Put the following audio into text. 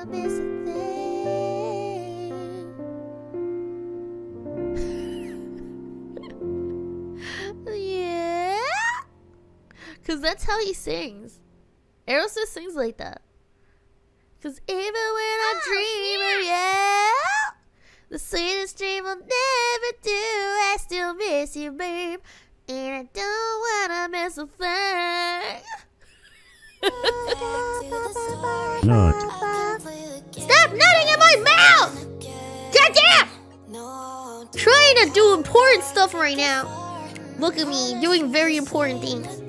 wanna miss a thing. Yeah, cause that's how he sings. Aerosmith sings like that. Cause even when I dream of you, the sweetest dream I'll never do, I still miss you, babe. And I don't wanna miss a thing. Nut. Stop nutting in my mouth! Goddamn! Trying to do important stuff right now. Look at me, doing very important things.